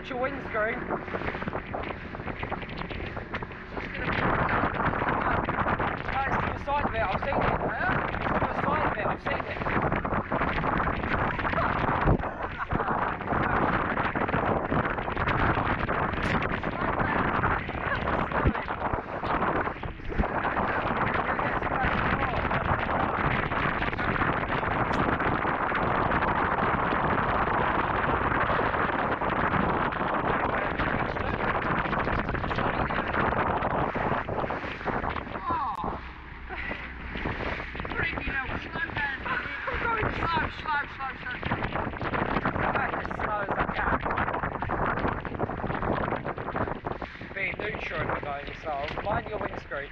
watch your windscreen. It's to the side of it, I've seen it. It's to the side of it, I've seen it. Being neutral in the game, so mind your windscreen.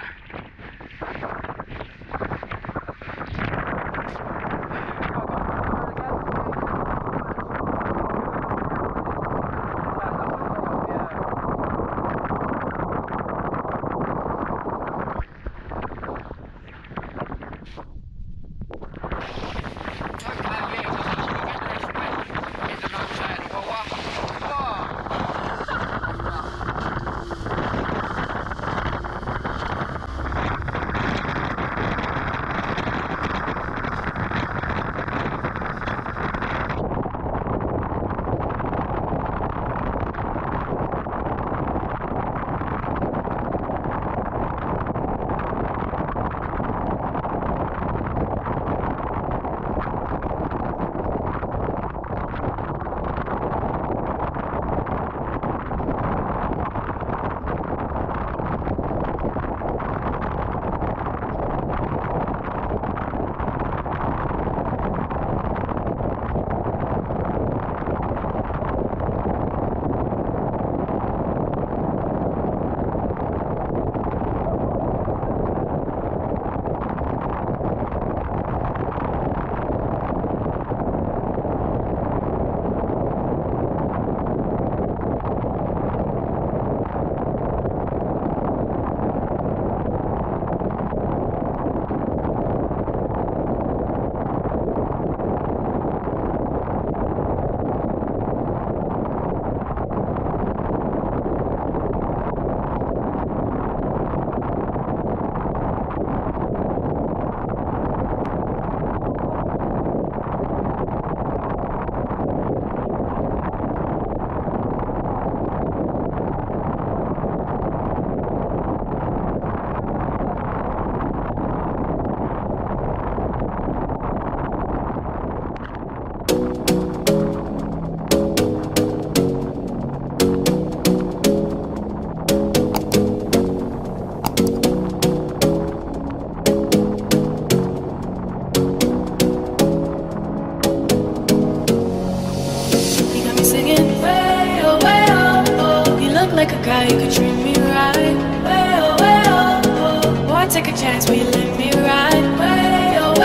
Like a guy who could treat me right. Way oh, way oh, oh. Boy, take a chance, will you let me ride? Way oh,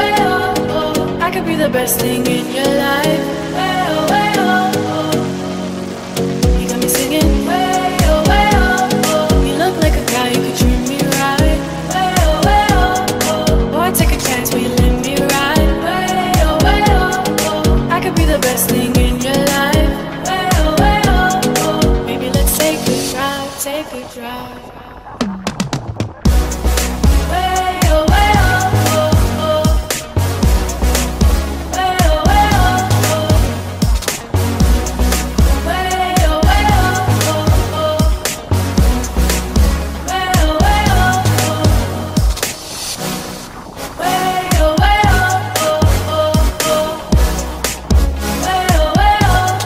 oh. I could be the best thing in your life. Way oh, oh. You got me singing. Way oh, you look like a guy who could treat me right. Way oh. Boy, take a chance, will you let me ride? Way oh. I could be the best thing in your life. Take a drive. Way oh, way oh, oh. Way oh, way oh, oh. Way oh, way oh, oh. Way oh, way oh, oh. Way oh, way oh, oh. Way oh, way oh.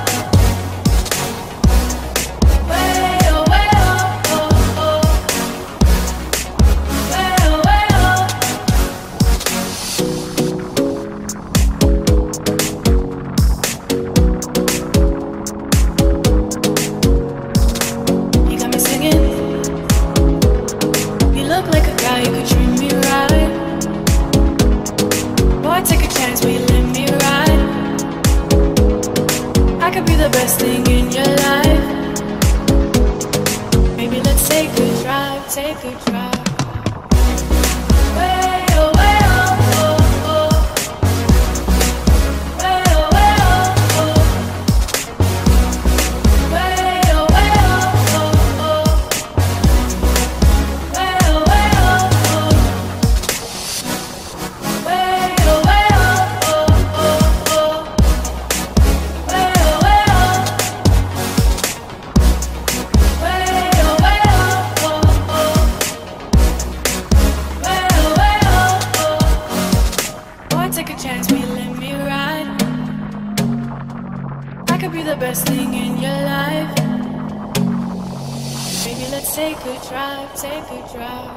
The best thing in your life. Maybe let's take a drive, take a drive. Way oh, way oh, oh. Way oh, way oh, oh. Way the best thing in your life. Baby, let's take a drive, take a drive.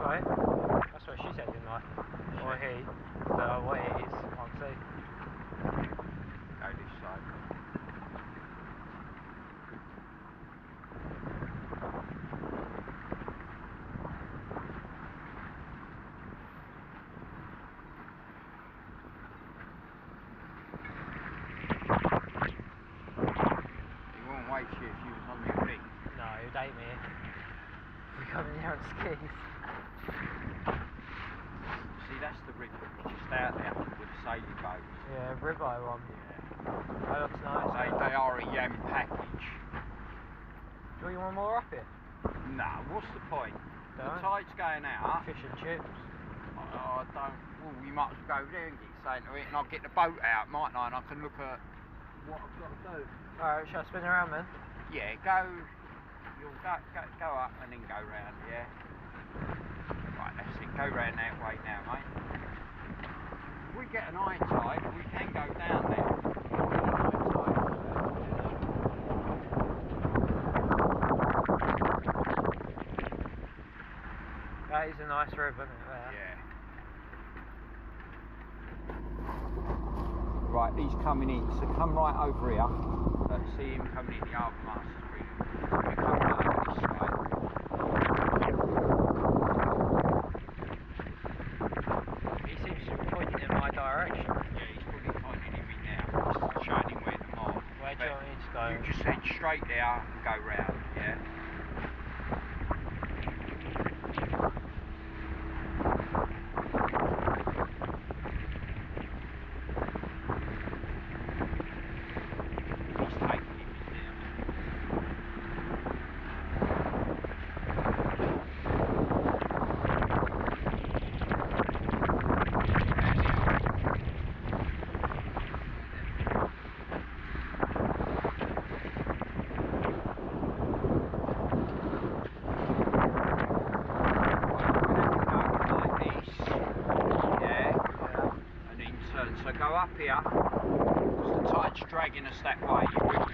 way. That's where she's heading, like. Or he. But what it is, I can't see. Go this side. He wouldn't wait for you if you was on your feet. No, he'd hate me. We come in here on skis. See, that's the river just out there with the sailing boats. Yeah, ribeye one. Yeah. That looks nice. They are a yam package. Do you want more up here? Nah, what's the point? The Don't. tide's going out. Fish and chips. Oh, I don't. Well, we might as well go there and get something to eat, and I'll get the boat out, mightn't I? And I can look at what I've got to do. Alright, shall I spin around then? Yeah, go. You'll go up and then go round. Yeah. Right, that's it. Go round that way now, mate. If we get an high tide, we can go down there. That is a nice river, isn't it? There? Yeah. Right, he's coming in, so come right over here. See him coming in the Harbour Master's Bridge. So we come right over this way. He seems to be pointing in my direction. Yeah, he's probably pointing him in now, just showing him where to mark. Where do you want me to go? You just head straight there and go round, yeah? He's taking him in now. So go up here, because the tide's dragging us that way, you will